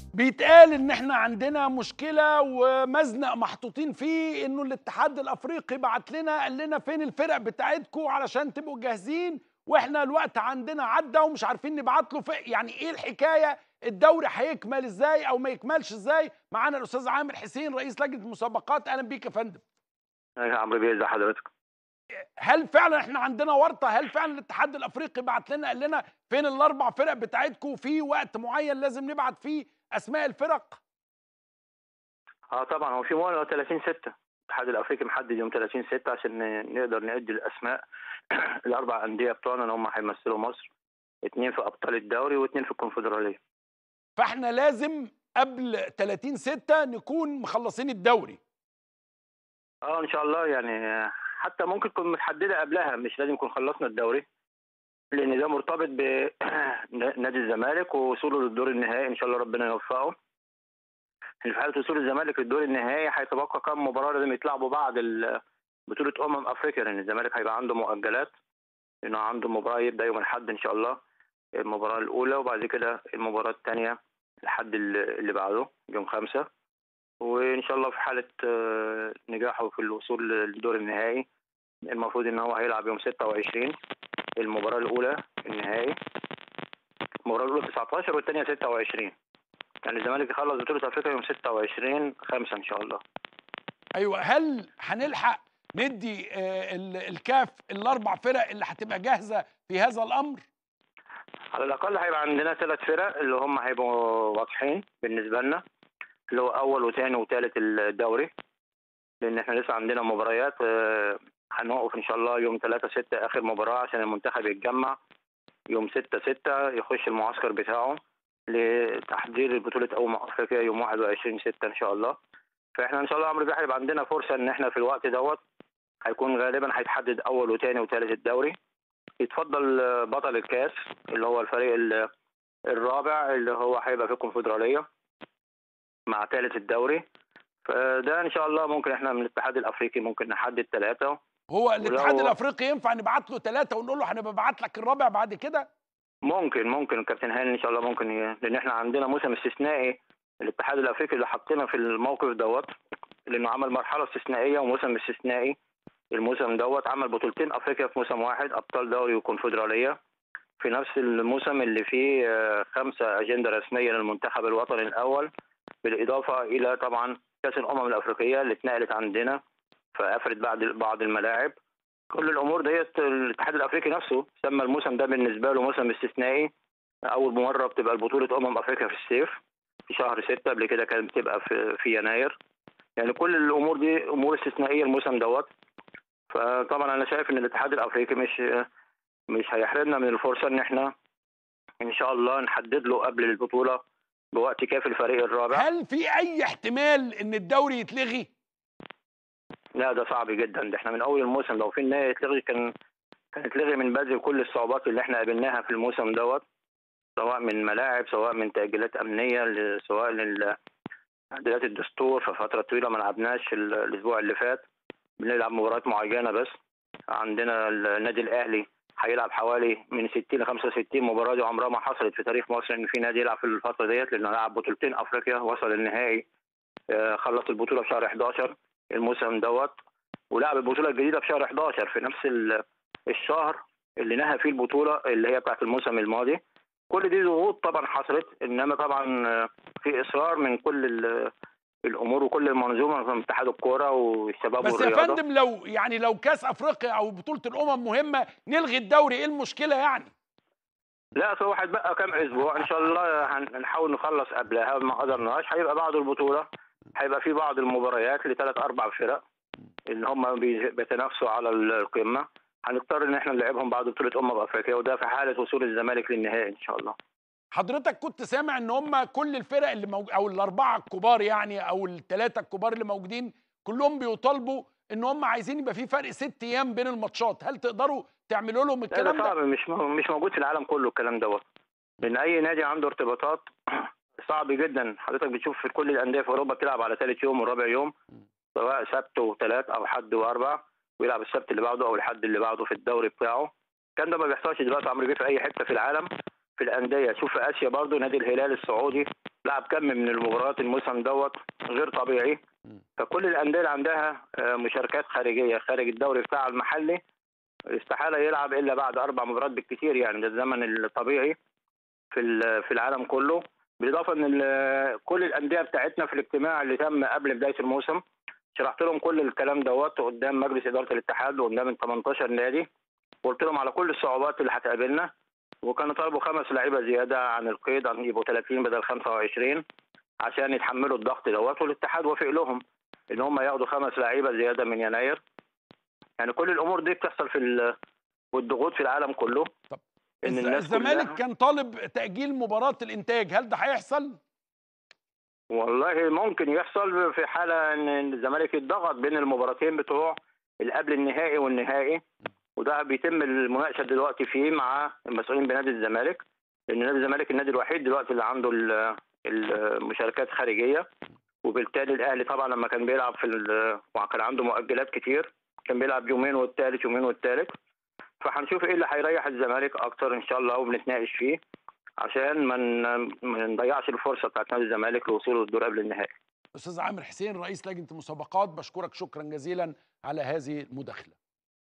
بيتقال ان احنا عندنا مشكله ومزنق محطوطين فيه، انه الاتحاد الافريقي بعت لنا قال لنا فين الفرق بتاعتكم علشان تبقوا جاهزين، واحنا الوقت عندنا عدى ومش عارفين نبعت له يعني ايه الحكايه؟ الدوري هيكمل ازاي او ما يكملش ازاي؟ معانا الاستاذ عامر حسين رئيس لجنه المسابقات. اهلا بيك يا فندم. يا عمرو بيه، ازي حضرتك؟ هل فعلا احنا عندنا ورطه؟ هل فعلا الاتحاد الافريقي بعت لنا قال لنا فين الاربع فرق بتاعتكم في وقت معين لازم نبعت فيه اسماء الفرق؟ طبعا هو في موافقه 30/6. الاتحاد الافريقي محدد يوم 30/6 عشان نقدر نأدي الاسماء الاربع انديه بتوعنا اللي هم هيمثلوا مصر، 2 في ابطال الدوري و2 في الكونفدراليه. فاحنا لازم قبل 30/6 نكون مخلصين الدوري. ان شاء الله، يعني حتى ممكن تكون متحدده قبلها، مش لازم نكون خلصنا الدوري، لان ده مرتبط بنادي الزمالك ووصوله للدور النهائي. ان شاء الله ربنا يوفقه. في حاله وصول الزمالك للدور النهائي هيتبقى كم مباراه لازم يتلعبوا بعد بطوله افريقيا، لان الزمالك هيبقى عنده مؤجلات، لانه عنده مباراه يبدا يوم الاحد ان شاء الله، المباراه الاولى، وبعد كده المباراه الثانيه الحد اللي بعده يوم 5. وان شاء الله في حاله نجاحه في الوصول للدور النهائي، المفروض ان هو هيلعب يوم 26 المباراه الاولى النهائي. المباراه الاولى 19 والثانيه 26. يعني الزمالك يخلص بطوله افريقيا يوم 26/5 ان شاء الله. ايوه، هل هنلحق ندي الكاف الاربع فرق اللي هتبقى جاهزه في هذا الامر؟ على الاقل هيبقى عندنا 3 فرق اللي هم هيبقوا واضحين بالنسبه لنا، اللي هو اول وثاني وثالث الدوري، لان احنا لسه عندنا مباريات. هنوقف ان شاء الله يوم 3/6 اخر مباراه عشان المنتخب يتجمع يوم 6/6 يخش المعسكر بتاعه لتحضير بطوله افريقيا يوم 21/6 ان شاء الله. فاحنا ان شاء الله عمرو بيه هيبقى عندنا فرصه ان احنا في الوقت دوت هيكون غالبا هيتحدد اول وثاني وثالث الدوري. يتفضل بطل الكاس اللي هو الفريق الرابع اللي هو هيبقى في الكونفدراليه مع ثالث الدوري. فده ان شاء الله ممكن احنا من الاتحاد الافريقي ممكن نحدد 3. هو الاتحاد الافريقي ينفع نبعت له 3 ونقول له هنبقى نبعت لك الرابع بعد كده؟ ممكن الكابتن هاني ان شاء الله ممكن، لان احنا عندنا موسم استثنائي. الاتحاد الافريقي اللي حطينا في الموقف دوت، لانه عمل مرحله استثنائيه وموسم استثنائي. الموسم دوت عمل بطولتين افريقيا في موسم واحد، ابطال دوري وكونفدراليه، في نفس الموسم اللي فيه 5 اجنده رسميه للمنتخب الوطني الاول، بالاضافه الى طبعا كاس الامم الافريقيه اللي اتنقلت عندنا فقفلت بعض الملاعب. كل الامور ديت الاتحاد الافريقي نفسه سمى الموسم ده بالنسبه له موسم استثنائي. اول مره بتبقى بطوله افريقيا في الصيف في شهر 6، قبل كده كانت بتبقى في يناير. يعني كل الامور دي امور استثنائيه الموسم دوت. فطبعا انا شايف ان الاتحاد الافريقي مش هيحرمنا من الفرصه ان احنا ان شاء الله نحدد له قبل البطوله بوقت كافي الفريق الرابع. هل في اي احتمال ان الدوري يتلغي؟ لا، ده صعب جدا. ده احنا من اول الموسم لو في النهايه يتلغي كان يتلغي من بدري. كل الصعوبات اللي احنا قابلناها في الموسم دوت، سواء من ملاعب، سواء من تأجيلات أمنية، سواء تعديلات الدستور، في فترة طويلة ما لعبناش. الأسبوع اللي فات بنلعب مباريات معينة بس. عندنا النادي الأهلي هيلعب حوالي من 60 ل 65 مباراة، دي عمرها ما حصلت في تاريخ مصر إن في نادي يلعب في الفترة ديت، لأنه لعب بطولتين أفريقيا، وصل النهائي، خلص البطولة في شهر 11 الموسم دوت، ولعب البطولة الجديدة في شهر 11 في نفس الشهر اللي نهى فيه البطولة اللي هي بتاعت الموسم الماضي. كل دي ضغوط طبعا حصلت، انما طبعا في اصرار من كل الامور وكل المنظومه من اتحاد الكوره والشباب بس والرياضه. يا فندم لو كاس افريقيا او بطوله الامم مهمه نلغي الدوري، ايه المشكله يعني؟ لا، هو هيتبقى كام اسبوع ان شاء الله هنحاول نخلص قبلها، ما قدرناش هيبقى بعد البطوله هيبقى في بعض المباريات ل3 4 فرق اللي هم بيتنافسوا على القمه، هنضطر ان احنا نلعبهم بعد بطوله افريقيا، وده في حاله وصول الزمالك للنهائي ان شاء الله. حضرتك كنت سامع ان هم كل الفرق اللي او الاربعه الكبار يعني او ال3 الكبار اللي موجودين كلهم بيطالبوا ان هم عايزين يبقى في فرق 6 ايام بين الماتشات، هل تقدروا تعملوا لهم الكلام ده؟ ده؟ صعب، مش موجود في العالم كله الكلام دوت، لان اي نادي عنده ارتباطات صعب جدا. حضرتك بتشوف في كل الانديه في اوروبا بتلعب على ثالث يوم ورابع يوم، سواء سبت وثلاث او حد واربع، ويلعب السبت اللي بعده او الحد اللي بعده في الدوري بتاعه. الكلام ده ما بيحصلش دلوقتي عمرو بيه في اي حته في العالم في الانديه. شوف في اسيا برضه نادي الهلال السعودي لعب كم من المباريات الموسم دوت غير طبيعي. مم. فكل الانديه اللي عندها مشاركات خارجيه خارج الدوري بتاع المحلي استحاله يلعب الا بعد 4 مباريات بالكثير، يعني ده الزمن الطبيعي في العالم كله. بالاضافه ان كل الانديه بتاعتنا في الاجتماع اللي تم قبل بدايه الموسم شرحت لهم كل الكلام دوت قدام مجلس اداره الاتحاد وقدام ال 18 نادي، وقلت لهم على كل الصعوبات اللي هتقابلنا، وكانوا طلبوا 5 لعيبه زياده عن القيد، عن يبقوا 30 بدل 25 عشان يتحملوا الضغط دوت، والاتحاد وافق لهم ان هم ياخدوا 5 لعيبه زياده من يناير. يعني كل الامور دي بتحصل والضغوط في العالم كله، طب ان الناس الزمالك كلها. كان طالب تأجيل مباراة الإنتاج، هل ده هيحصل؟ والله ممكن يحصل في حاله ان الزمالك يتضغط بين المباراتين بتوع قبل النهائي والنهائي، وده بيتم المناقشه دلوقتي فيه مع المسؤولين بنادي الزمالك، لان نادي الزمالك النادي الوحيد دلوقتي اللي عنده المشاركات خارجيه، وبالتالي الاهلي طبعا لما كان بيلعب وكان عنده مؤجلات كتير كان بيلعب يومين والثالث يومين والثالث. فهنشوف ايه اللي هيريح الزمالك اكتر ان شاء الله وبنتناقش فيه عشان ما نضيعش الفرصه بتاعت نادي الزمالك لوصوله للدور قبل النهائي. أستاذ عامر حسين رئيس لجنة المسابقات، بشكرك شكرا جزيلا على هذه المداخلة.